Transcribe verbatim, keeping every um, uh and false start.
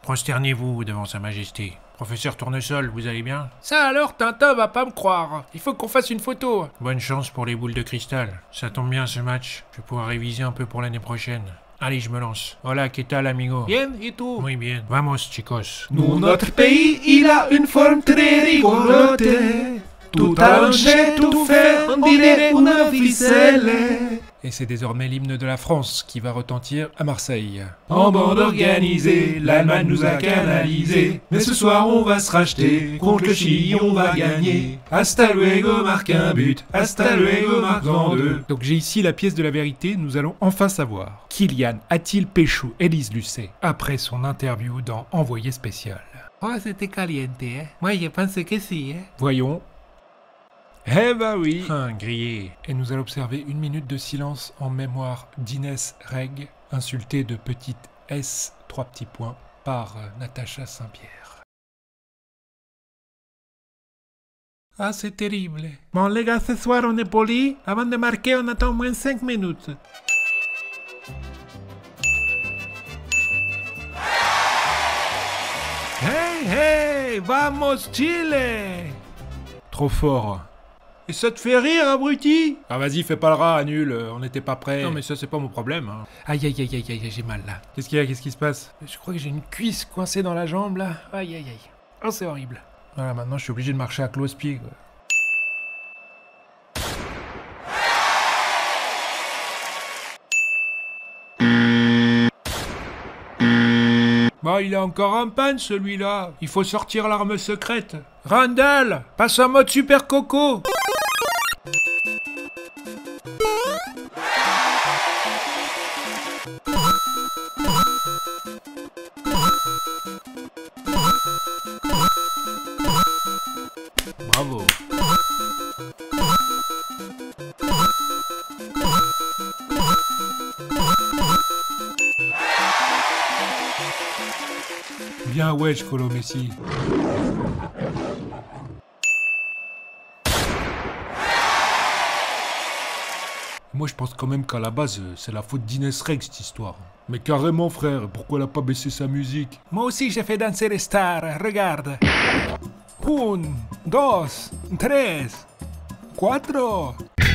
Prosternez-vous devant sa majesté. Professeur Tournesol, vous allez bien? Ça alors, Tintin va pas me croire. Il faut qu'on fasse une photo. Bonne chance pour les boules de cristal. Ça tombe bien ce match. Je vais pouvoir réviser un peu pour l'année prochaine. Allez, je me lance. Hola, ¿qué tal, amigo? Bien, et tout? Muy bien. Vamos, chicos. Nous, notre pays, il a une forme très rigolote. Tout allongé, tout fait, on dirait une ficelle. Et c'est désormais l'hymne de la France qui va retentir à Marseille. En bande organisée, l'Allemagne nous a canalisés. Mais ce soir on va se racheter, contre le Chili on va gagner. Hasta luego marque un but, hasta luego marque en deux. Donc j'ai ici la pièce de la vérité, nous allons enfin savoir. Kylian a-t-il pécho Élise Lucet après son interview dans Envoyé spécial? Oh, c'était caliente, hein? Moi, je pense que si, hein? Voyons. Eh bah oui. Un grillé. Et nous allons observer une minute de silence en mémoire d'Inès Reg, insultée de petite S, trois petits points, par euh, Natacha Saint-Pierre. Ah, c'est terrible. Bon, les gars, ce soir, on est polis. Avant de marquer, on attend au moins cinq minutes. Hey, hey, vamos Chile. Trop fort. Et ça te fait rire, abruti? Ah vas-y, fais pas le rat, annule, euh, on n'était pas prêts. Non mais ça c'est pas mon problème. Hein. Aïe aïe aïe aïe aïe, j'ai mal là. Qu'est-ce qu'il y a, qu'est-ce qui se passe? Je crois que j'ai une cuisse coincée dans la jambe là. Aïe aïe aïe. Oh c'est horrible. Voilà, maintenant je suis obligé de marcher à close-pied quoi. Bah il est encore en panne celui-là. Il faut sortir l'arme secrète. Randall, passe en mode super coco. Bravo. Bien wedge, Colo Messi. Moi, je pense quand même qu'à la base, c'est la faute d'Inès Reg, cette histoire. Mais carrément, frère, pourquoi elle a pas baissé sa musique? Moi aussi, j'ai fait danser les stars. Regarde. Un, dos, tres, cuatro.